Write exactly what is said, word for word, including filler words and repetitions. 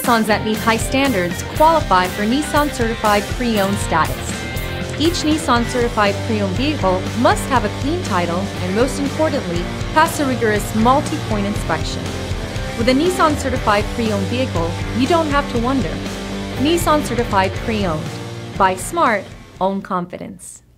Nissans that meet high standards qualify for Nissan Certified Pre-Owned status. Each Nissan Certified Pre-Owned vehicle must have a clean title and, most importantly, pass a rigorous multi-point inspection. With a Nissan Certified Pre-Owned vehicle, you don't have to wonder. Nissan Certified Pre-Owned. Buy smart, own confidence.